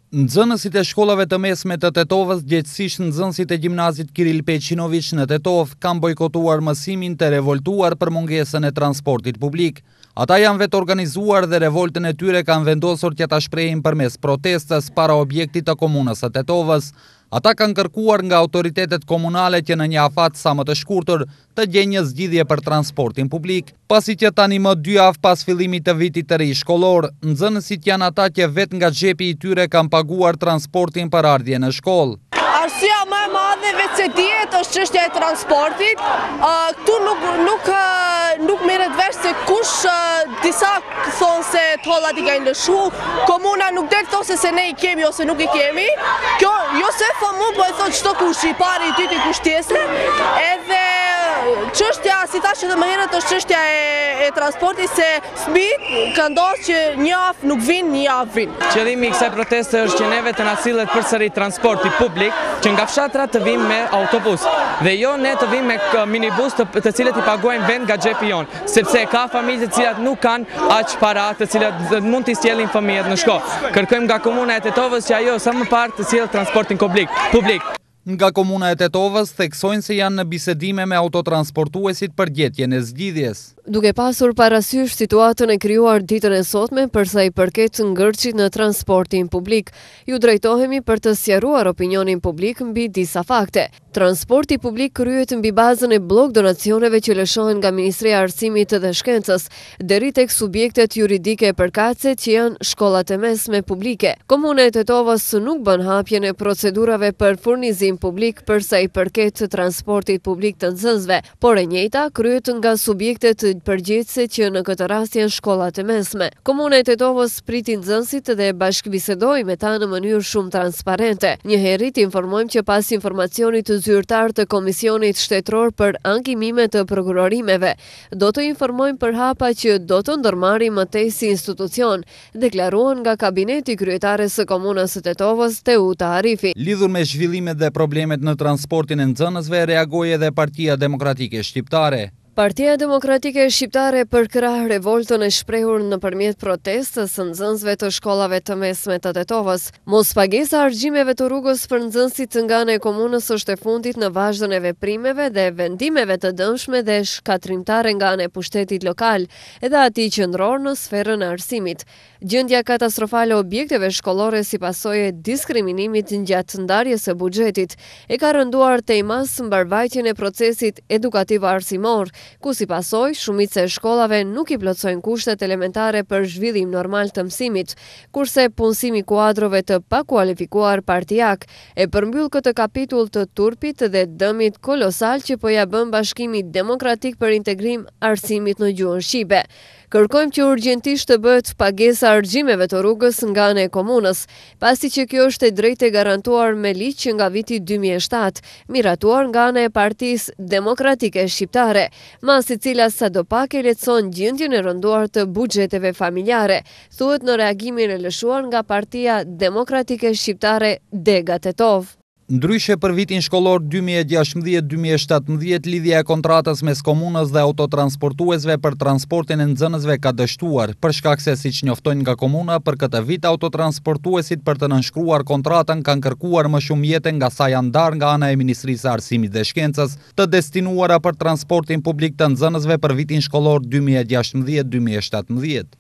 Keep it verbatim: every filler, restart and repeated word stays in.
Nxënësit e shkollave të mesme të Tetovës, gjithësisht nxënësit e gjimnazit Kiril Peqinović në Tetovë, kanë bojkotuar mësimin të revoltuar për mungesën e transportit publik. Ata janë vetë organizuar dhe revoltën e tyre kanë vendosur që ta shprehin përmes protestës para objektit të komunës së Tetovës. Ata kanë kërkuar nga autoritetet komunale që në një afat sa më të shkurtër të gjejnë një zgjidhje për transportin publik, pasi që tani më dy javë pas fillimit të vitit të ri shkollor, nxënësit janë ata që vetë nga xhepi i tyre kanë paguar transportin për ardhje në shkollë. Arsyeja më e madhe vetë se dihet është çështja e transportit. Këtu nuk nuk nuk merret vesh se kush, disa thonë se tollat i kanë lëshu, komuna nuk del thosë se ne i kemi ose nuk i kemi. Kjo jo se thon mua, po e thon çdo kush, i pari, i dyti, kush tjetër. Edhe çështja, si thashë edhe më herët, është çështja e, e transportit, se fëmijët kanë ndosur që një javë nuk vinë, një javë vinë. Qëllimi i kësaj proteste është që neve të na sillet përsëri transporti publik, që nga fshatra të vim me autobus, dhe jo ne të vim me minibus të, të cilët i paguajnë vend nga xhepi jonë, sepse ka familje të cilat nuk kanë aq para të cilat mund t'i sjellin fëmijët në shkollë. Kërkojmë nga komuna e Tetovës që ajo sa më parë të sjellë transportin publik. publik. Nga komuna e Tetovës theksojnë se janë në bisedime me autotransportuesit për gjetjen e zgjidhjes. Duke pasur parasysh situatën e krijuar ditën e sotme përsa i përket ngërçit në transportin publik, ju drejtohemi për të sqaruar opinionin publik mbi disa fakte. Transporti publik kryhet mbi bazën e blok donacioneve që lëshohen nga Ministria e Arsimit dhe Shkencës, deri tek subjektet juridike e përkatëse që janë shkollat e mesme publike. Komuna e Tetovës nuk bën hapjen e procedurave për furnizim publik përsa i përket transportit publik të nxënësve, por e njëjta kryhet nga subjektet përgjegjëse që në këtë rast janë shkollat e mesme. Komuna e Tetovës priti nxënësit dhe bashkëbisedoi me ta në mënyrë shumë transparente. Njëherët informojmë që pas informacionit të zyrtar të Komisionit Shtetëror për ankimime të prokurorimeve, do të informojmë për hapa që do të ndërmarrim më tej si institucion, deklaruan nga kabineti kryetares së komunës së Tetovës, Teuta Arifi. Lidhur me zhvillimet dhe problemet në transportin e nxënësve, reagoi edhe Partia Demokratike Shqiptare. Partia Demokratike Shqiptare përkrah revoltën e shprehur nëpërmjet protestës së nxënësve të shkollave të mesme të Tetovës. Mospagesa argjimeve të rrugës për nxënësit nga ana e komunës është e fundit në vazhdon e veprimeve dhe vendimeve të dëmshme dhe shkatrimtare nga ana e pushtetit lokal, edhe atij qendror në sferën e arsimit. Gjendja katastrofale e objekteve shkollore si pasojë e diskriminimit gjatë ndarjes së buxhetit e ka rënduar tejmas mbarvajtjen e procesit edukativ arsimor, ku si pasoj, shumica e shkollave nuk i plotësojnë kushtet elementare për zhvillim normal të mësimit, kurse punësimi kuadrove të pakualifikuar partijak e përmbyll këtë kapitull të turpit dhe dëmit kolosal që po ja bën Bashkimi Demokratik për Integrim arsimit në gjuhën shqipe. Kërkojmë që urgjentisht të bëhet pagesa argjimeve të rrugës nga ana e komunës, pasi që kjo është e drejtë e garantuar me ligj që nga viti dy mijë e shtatë, miratuar nga ana e Partisë Demokratike Shqiptare, mas i cila sadopak e lehtëson gjendjen e rënduar të buxheteve familjare, thuhet në reagimin e lëshuar nga Partia Demokratike Shqiptare Dega Tetov. Ndryshe për vitin shkollor dy mijë e gjashtëdhjetë dy mijë e shtatëdhjetë, lidhja e kontratës mes komunës dhe autotransportuesve për transportin e nxënësve ka dështuar, për shkak se siç njoftojnë nga komuna, për këtë vit autotransportuesit për të nënshkruar kontratën kanë kërkuar më shumë mjete nga sa janë ndarë nga ana e Ministrisë së Arsimit dhe Shkencës, të destinuara për transportin publik të nxënësve për vitin shkollor dy mijë e gjashtëdhjetë dy mijë e shtatëdhjetë.